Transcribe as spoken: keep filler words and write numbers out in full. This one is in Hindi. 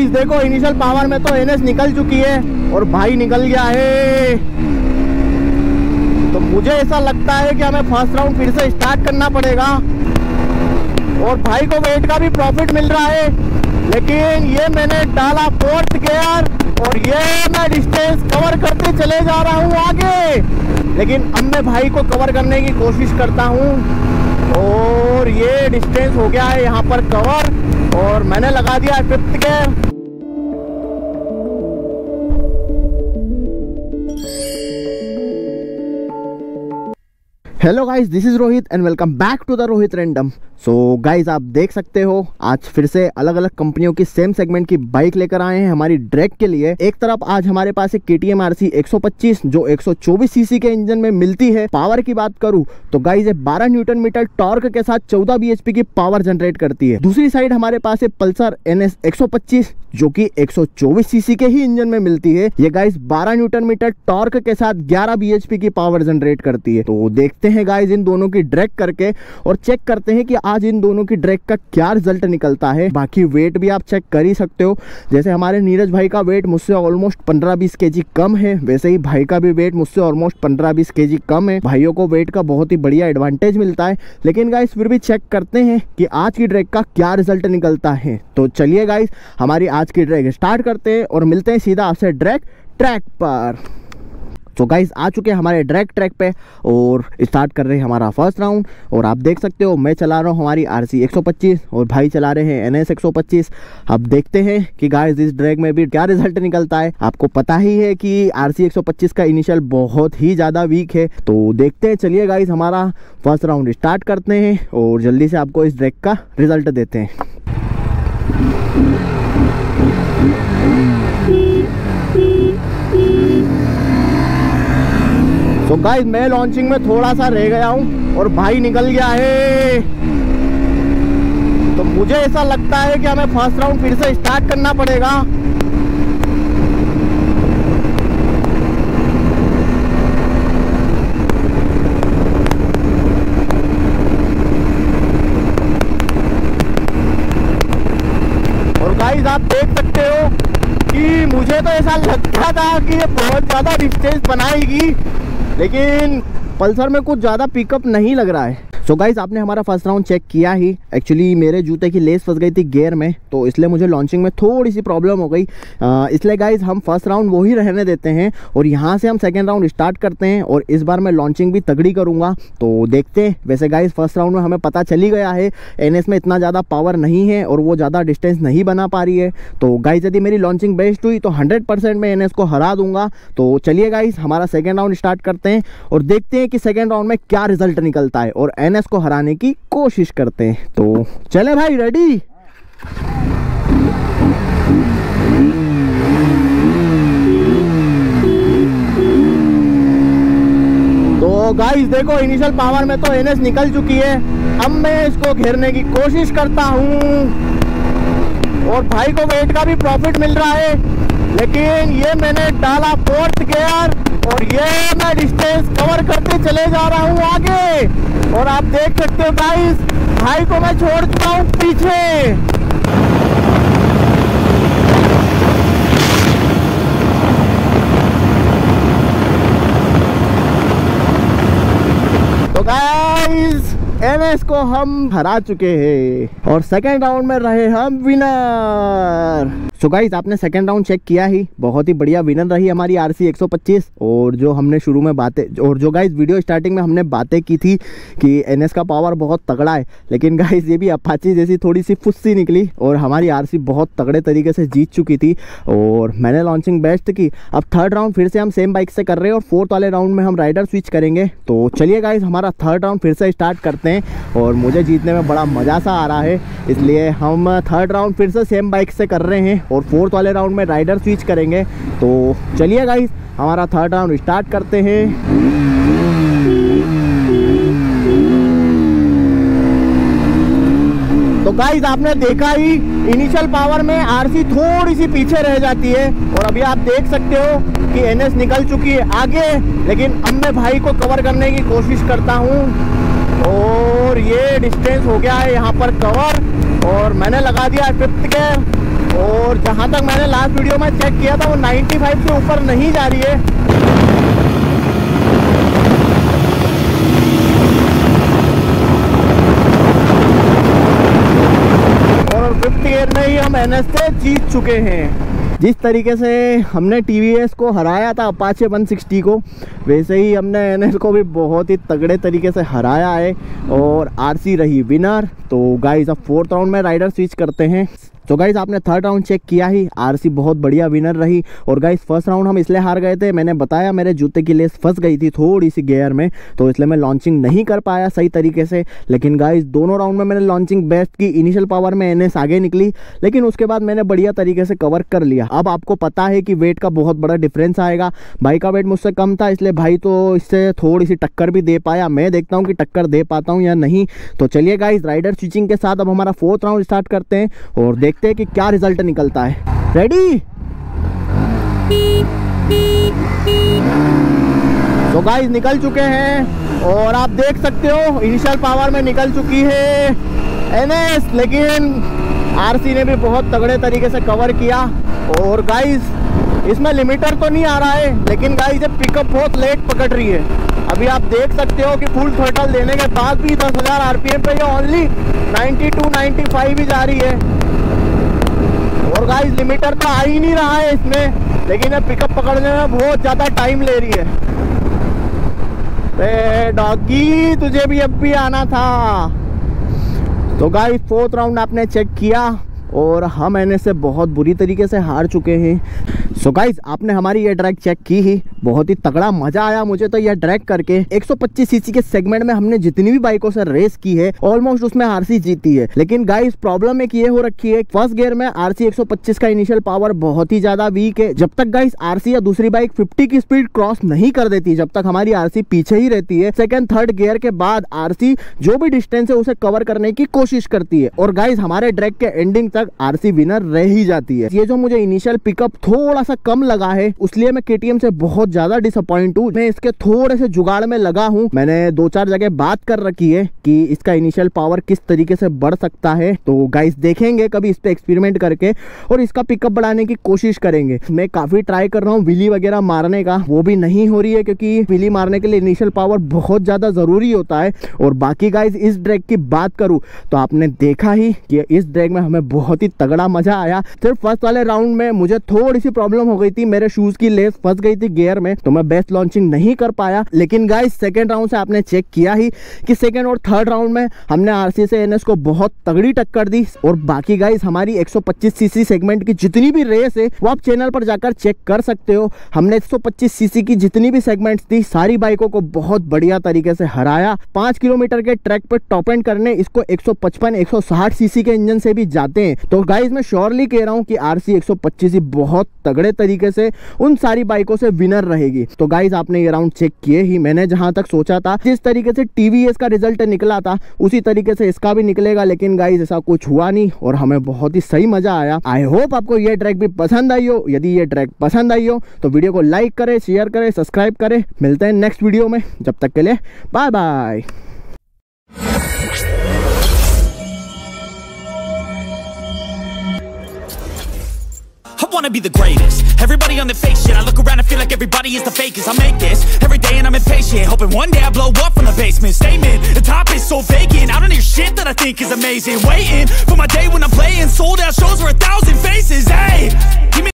गाइस देखो इनिशियल पावर में तो एनएस निकल चुकी है और भाई निकल गया है। तो मुझे ऐसा लगता है कि हमें फर्स्ट राउंड फिर से स्टार्ट करना पड़ेगा और भाई को वेट का भी प्रॉफिट मिल रहा है। लेकिन ये मैंने डाला फोर्थ गियर और ये मैं डिस्टेंस कवर करते चले जा रहा हूँ आगे। लेकिन अब मैं भाई को कवर करने की कोशिश करता हूँ और ये डिस्टेंस हो गया है यहाँ पर कवर और मैंने लगा दिया है fifth gear. Hello guys, this is Rohit and welcome back to the Rohit random. So guys आप देख सकते हो आज फिर से अलग अलग कंपनियों की सेम सेगमेंट की बाइक लेकर आए हैं हमारी ड्रैग के लिए। एक तरफ आज हमारे पास एक केटीएम आरसी एक सौ पच्चीस जो एक सौ चौबीस सीसी के इंजन में मिलती है। पावर की बात करूं तो गाइस ये बारह न्यूटन मीटर टॉर्क के साथ चौदह बीएचपी की पावर जनरेट करती है। दूसरी साइड हमारे पास है पल्सर एनएस एक सौ पच्चीस जो कि एक सौ चौबीस सीसी के ही इंजन में मिलती है। ये गाइस बारह न्यूटन मीटर टॉर्क के साथ ग्यारह बीएचपी की पावर जनरेट करती है। तो देखते हैं गाइस इन दोनों की ड्रैग करके और चेक करते हैं कि आज इन दोनों की ड्रैग का क्या रिजल्ट निकलता है। बाकी वेट भी आप चेक कर ही सकते हो। जैसे हमारे नीरज भाई का वेट मुझसे ऑलमोस्ट पंद्रह बीस केजी कम है, वैसे ही भाई का भी वेट मुझसे ऑलमोस्ट पंद्रह बीस केजी कम है। भाइयों को वेट का बहुत ही बढ़िया एडवांटेज मिलता है। लेकिन गाइस फिर भी चेक करते हैं कि आज की ड्रैग का क्या रिजल्ट निकलता है। तो चलिए गाइस हमारी आज की ड्रैग स्टार्ट करते हैं और मिलते हैं सीधा आपसे ड्रैग ट्रैक पर। तो गाइस आ चुके हैं हमारे ड्रैग ट्रैक पे और स्टार्ट कर रहे हैं हमारा फर्स्ट राउंड। और आप देख सकते हो मैं चला रहा हूँ हमारी आरसी एक सौ पच्चीस और भाई चला रहे हैं एनएस एक सौ पच्चीस। अब देखते हैं कि गाइस इस ड्रैग में भी क्या रिजल्ट निकलता है। आपको पता ही है कि आरसी एक सौ पच्चीस का इनिशियल बहुत ही ज़्यादा वीक है। तो देखते हैं, चलिए गाइस हमारा फर्स्ट राउंड स्टार्ट करते हैं और जल्दी से आपको इस ड्रैग का रिजल्ट देते हैं। तो गाइस मैं लॉन्चिंग में थोड़ा सा रह गया हूं और भाई निकल गया है। तो मुझे ऐसा लगता है कि हमें फर्स्ट राउंड फिर से स्टार्ट करना पड़ेगा। और गाइस आप देख सकते हो कि मुझे तो ऐसा लगता था कि ये बहुत ज़्यादा डिस्टेंस बनाएगी, लेकिन पल्सर में कुछ ज़्यादा पिकअप नहीं लग रहा है। सो so गाइस आपने हमारा फर्स्ट राउंड चेक किया ही। एक्चुअली मेरे जूते की लेस फंस गई थी गियर में, तो इसलिए मुझे लॉन्चिंग में थोड़ी सी प्रॉब्लम हो गई। आ, इसलिए गाइस हम फर्स्ट राउंड वो ही रहने देते हैं और यहाँ से हम सेकेंड राउंड स्टार्ट करते हैं। और इस बार मैं लॉन्चिंग भी तगड़ी करूँगा, तो देखते हैं। वैसे गाइस फर्स्ट राउंड में हमें पता चल ही गया है एनएस में इतना ज़्यादा पावर नहीं है और वो ज़्यादा डिस्टेंस नहीं बना पा रही है। तो गाइस यदि मेरी लॉन्चिंग बेस्ट हुई तो हंड्रेड परसेंट मैं एनएस को हरा दूंगा। तो चलिए गाइस हमारा सेकेंड राउंड स्टार्ट करते हैं और देखते हैं कि सेकेंड राउंड में क्या रिजल्ट निकलता है और एनएस को हराने की कोशिश करते हैं। तो चले भाई, रेडी? तो गाइस देखो इनिशियल पावर में तो एनएस निकल चुकी है। अब मैं इसको घेरने की कोशिश करता हूं और भाई को वेट का भी प्रॉफिट मिल रहा है। लेकिन ये मैंने डाला फोर्थ गियर और ये मैं डिस्टेंस कवर करते चले जा रहा हूँ आगे। और आप देख सकते हो गाइस भाई को मैं छोड़ चुका हूँ पीछे। तो गाइस एनएस को हम हरा चुके हैं और सेकेंड राउंड में रहे हम विनर। सो गाइस आपने सेकेंड राउंड चेक किया ही, बहुत ही बढ़िया विनर रही हमारी आरसी एक सौ पच्चीस। और जो हमने शुरू में बातें और जो गाइस वीडियो स्टार्टिंग में हमने बातें की थी कि एनएस का पावर बहुत तगड़ा है, लेकिन गाइस ये भी अपाची जैसी थोड़ी सी फुस्सी निकली और हमारी आरसी बहुत तगड़े तरीके से जीत चुकी थी और मैंने लॉन्चिंग बेस्ट की। अब थर्ड राउंड फिर से हम सेम बाइक से कर रहे हैं और फोर्थ वाले राउंड में हम राइडर स्विच करेंगे। तो चलिए गाइस हमारा थर्ड राउंड फिर से स्टार्ट करते हैं और मुझे जीतने में बड़ा मज़ा सा आ रहा है, इसलिए हम थर्ड राउंड फिर से सेम बाइक से कर रहे हैं और फोर्थ वाले राउंड में राइडर स्विच करेंगे। तो चलिए गाइस हमारा थर्ड राउंड स्टार्ट करते हैं। तो गाइस आपने देखा ही इनिशियल पावर में आरसी थोड़ी सी पीछे रह जाती है और अभी आप देख सकते हो कि एनएस निकल चुकी है आगे। लेकिन अब मैं भाई को कवर करने की कोशिश करता हूँ और ये डिस्टेंस हो गया है यहाँ पर कवर और मैंने लगा दिया फिफ्थ गियर। और जहाँ तक मैंने लास्ट वीडियो में चेक किया था वो पचानवे से ऊपर नहीं जा रही है। और फिफ्थ गियर में ही हम एन एस से जीत चुके हैं। जिस तरीके से हमने टी वी एस को हराया था अपाचे वन सिक्सटी को, वैसे ही हमने एन एस को भी बहुत ही तगड़े तरीके से हराया है और आर सी रही विनर। तो गाइस अब फोर्थ राउंड में राइडर स्विच करते हैं। तो गाइस आपने थर्ड राउंड चेक किया ही, आरसी बहुत बढ़िया विनर रही। और गाइस फर्स्ट राउंड हम इसलिए हार गए थे, मैंने बताया मेरे जूते की लेस फंस गई थी थोड़ी सी गियर में, तो इसलिए मैं लॉन्चिंग नहीं कर पाया सही तरीके से। लेकिन गाइस दोनों राउंड में मैंने लॉन्चिंग बेस्ट की, इनिशियल पावर में एनएस आगे निकली, लेकिन उसके बाद मैंने बढ़िया तरीके से कवर कर लिया। अब आपको पता है कि वेट का बहुत बड़ा डिफरेंस आएगा। भाई का वेट मुझसे कम था, इसलिए भाई तो इससे थोड़ी सी टक्कर भी दे पाया। मैं देखता हूँ कि टक्कर दे पाता हूँ या नहीं। तो चलिए गाइस राइडर स्विचिंग के साथ अब हमारा फोर्थ राउंड स्टार्ट करते हैं और देखते हैं कि क्या रिजल्ट निकलता है। रेडी? तो गाइस निकल चुके हैं और आप देख सकते हो इनिशियल पावर में निकल चुकी है एनएस, लेकिन आरसी ने भी बहुत तगड़े तरीके से कवर किया। और गाइस इसमें लिमिटर तो नहीं आ रहा है, लेकिन गाइस ये पिकअप बहुत लेट पकड़ रही है। अभी आप देख सकते हो कि फुल थ्रॉटल देने के बाद भी दस हजार आरपीएम पे ये ओनली बानवे पचानवे ही जा रही है। और गाइस लिमिटर तो आ ही नहीं रहा है इसमें, लेकिन ये पिकअप पकड़ने में बहुत ज़्यादा टाइम ले रही है। ए डॉगी तुझे भी अब भी आना था। तो गाइस फोर्थ राउंड आपने चेक किया और हम एन एस से बहुत बुरी तरीके से हार चुके हैं। सो so गाइस आपने हमारी ये ड्रैग चेक की ही, बहुत ही तगड़ा मजा आया मुझे तो ये ड्रैग करके। एक सौ पच्चीस सीसी के सेगमेंट में हमने जितनी भी बाइकों से रेस की है ऑलमोस्ट उसमें आरसी जीती है। लेकिन गाइस प्रॉब्लम एक ये हो रखी है, फर्स्ट गियर में आरसी एक सौ पच्चीस का इनिशियल पावर बहुत ही ज्यादा वीक है। जब तक गाइस आरसी या दूसरी बाइक पचास की स्पीड क्रॉस नहीं कर देती, जब तक हमारी आरसी पीछे ही रहती है, सेकंड थर्ड गियर के बाद आरसी जो भी डिस्टेंस है उसे कवर करने की कोशिश करती है। और गाइस हमारे ड्रैग के एंडिंग तक आरसी विनर रह ही जाती है। ये जो मुझे इनिशियल पिकअप थोड़ा सा कम लगा है, उसलिए मैं केटीएम से बहुत ज्यादा डिसअपॉइंट हूँ। मैं इसके थोड़े से जुगाड़ में लगा हूँ। मैंने दो चार जगह बात कर रखी है कि इसका इनिशियल पावर किस तरीके से बढ़ सकता है। तो गाइस देखेंगे कभी इस पे एक्सपेरिमेंट करके और इसका पिकअप बढ़ाने की कोशिश करेंगे। मैं काफी ट्राई कर रहा हूँ व्हीली वगैरह मारने का, वो भी नहीं हो रही है क्योंकि व्हीली मारने के लिए इनिशियल पावर बहुत ज्यादा जरूरी होता है। और बाकी गाइस इस ड्रैग की बात करूँ तो आपने देखा ही कि इस ड्रैग में हमें बहुत ही तगड़ा मजा आया। सिर्फ फर्स्ट वाले राउंड में मुझे थोड़ी सी प्रॉब्लम हो गई थी, मेरे शूज की लेस फंस गई थी गियर में, तो मैं बेस्ट लॉन्चिंग नहीं कर पाया। लेकिन गाइस सेकंड राउंड से आपने चेक किया ही कि सेकंड और थर्ड राउंड में हमने आरसी से एनएस को बहुत तगड़ी टक्कर दी। और बाकी गाइस हमारी एक सौ पच्चीस सीसी सेगमेंट की जितनी भी रेस है वो आप चैनल पर जाकर चेक कर सकते हो। हमने एक सौ पच्चीस सीसी की जितनी भी सेगमेंट्स थी सारी बाइकों को बहुत बढ़िया तरीके से हराया। पांच किलोमीटर के ट्रैक पर टॉप एंड करने इसको एक सौ पचपन एक सौ साठ सीसी के इंजन से भी जाते हैं। तो गाइस मैं श्योरली कह रहा हूं कि आरसी एक सौ पच्चीस ही बहुत तगड़े तरीके से उन सारी बाइकों से विनर रहेगी। तो गाइस आपने ये राउंड चेक किए ही, मैंने जहां तक सोचा था जिस तरीके से टीवीएस का रिजल्ट निकला था उसी तरीके से इसका भी निकलेगा, लेकिन गाइस ऐसा कुछ हुआ नहीं और हमें बहुत ही सही मजा आया। आई होप आपको ये ट्रैक भी पसंद आई हो। यदि ये ट्रैक पसंद आई हो तो वीडियो को लाइक करें, शेयर करें, सब्सक्राइब करें। मिलते हैं नेक्स्ट वीडियो में, जब तक के लिए bye bye. I wanna be the greatest. Everybody on the fake shit. I look around and feel like everybody is the fakest. I make this every day and I'm impatient, hoping one day I blow up from the basement. Statement, the top is so vacant. I don't hear shit that I think is amazing. Waiting for my day when I'm playing sold